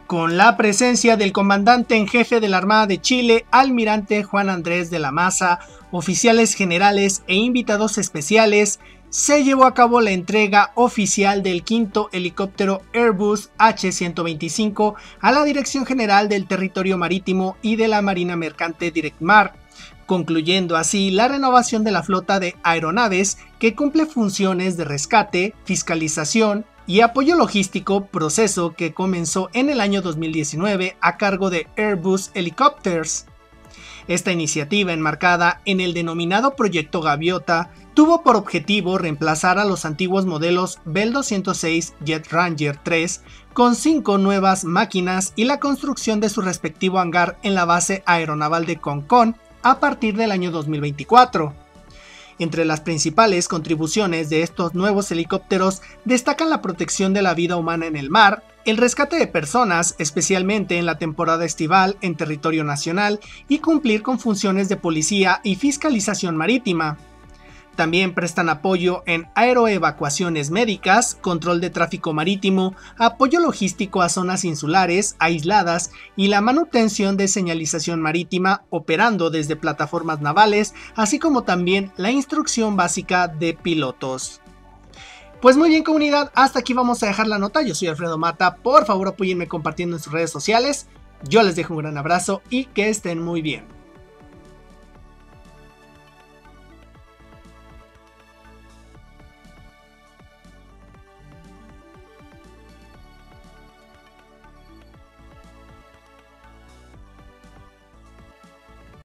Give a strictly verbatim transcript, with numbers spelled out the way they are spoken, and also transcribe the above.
con la presencia del comandante en jefe de la Armada de Chile, almirante Juan Andrés de la Maza, oficiales generales e invitados especiales, se llevó a cabo la entrega oficial del quinto helicóptero Airbus H ciento veinticinco a la Dirección General del Territorio Marítimo y de la Marina Mercante Directmar, concluyendo así la renovación de la flota de aeronaves que cumple funciones de rescate, fiscalización y apoyo logístico, proceso que comenzó en el año dos mil diecinueve a cargo de Airbus Helicopters. Esta iniciativa, enmarcada en el denominado Proyecto Gaviota, tuvo por objetivo reemplazar a los antiguos modelos Bell doscientos seis Jet Ranger tres con cinco nuevas máquinas y la construcción de su respectivo hangar en la base aeronaval de Concón a partir del año dos mil veinticuatro. Entre las principales contribuciones de estos nuevos helicópteros destacan la protección de la vida humana en el mar, el rescate de personas, especialmente en la temporada estival en territorio nacional, y cumplir con funciones de policía y fiscalización marítima. También prestan apoyo en aeroevacuaciones médicas, control de tráfico marítimo, apoyo logístico a zonas insulares, aisladas y la manutención de señalización marítima operando desde plataformas navales, así como también la instrucción básica de pilotos. Pues muy bien, comunidad, hasta aquí vamos a dejar la nota. Yo soy Alfredo Mata, por favor apóyenme compartiendo en sus redes sociales. Yo les dejo un gran abrazo y que estén muy bien.